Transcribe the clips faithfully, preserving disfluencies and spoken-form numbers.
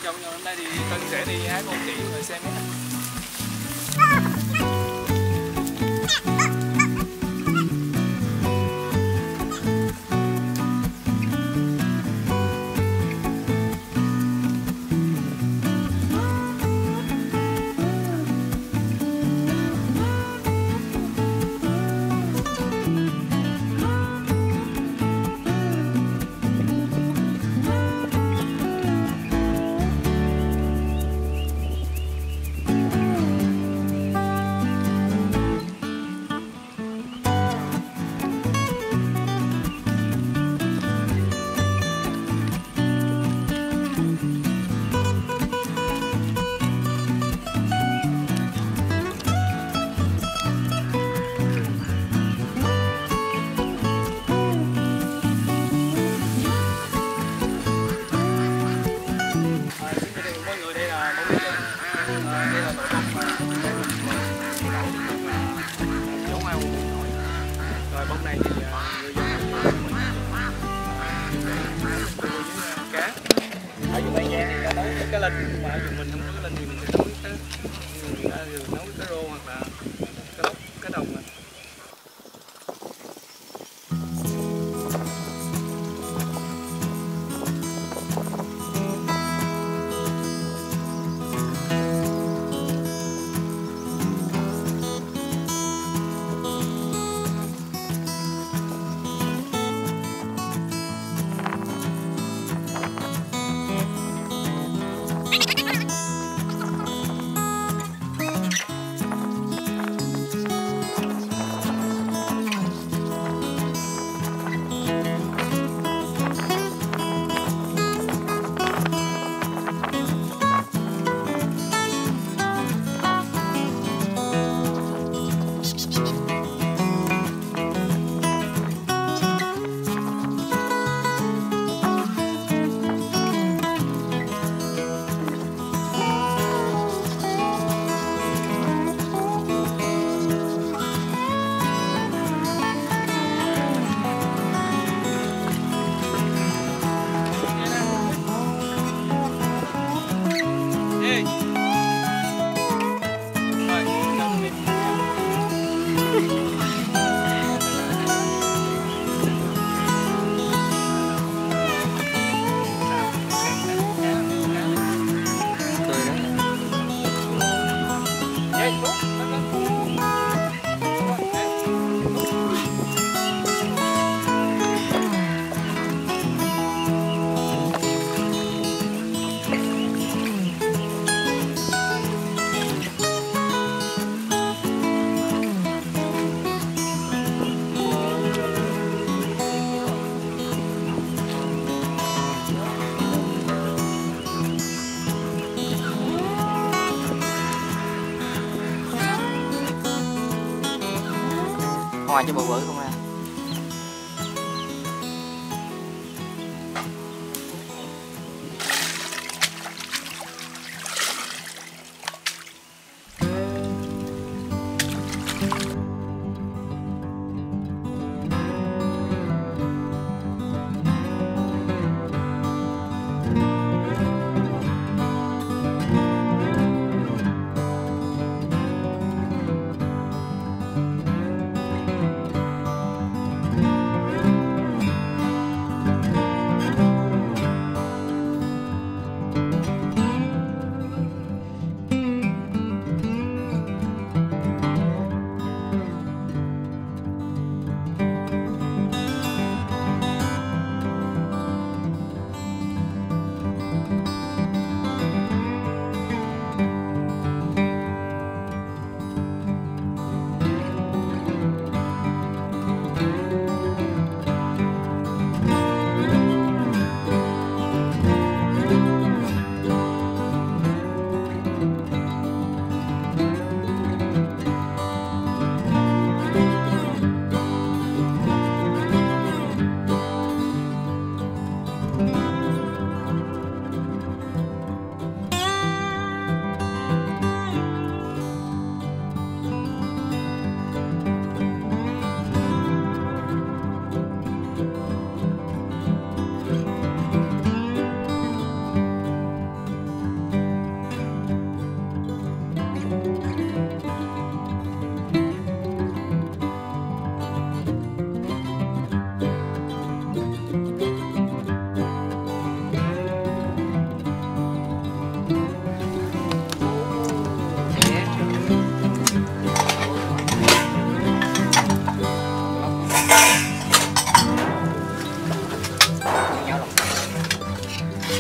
Trong hôm nay thì Tân sẽ đi hái con chỉ rồi xem nhé. Rồi bông này thì người dân cá ở vùng Tây Giang thì nấu cái cá linh, mà ở vùng mình không có cá linh thì mình sẽ nấu cái người ta nấu cá rô hoặc là cá lóc, cá đồng này. Hoa cho bự bự không ra.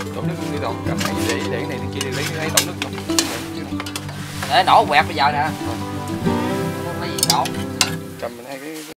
Đổ nước đi đâu, cầm này để để cái này cái kia lấy lấy đổ nước không. Để nổ quẹt bây giờ nè. Không có gì nổ. Cầm hai cái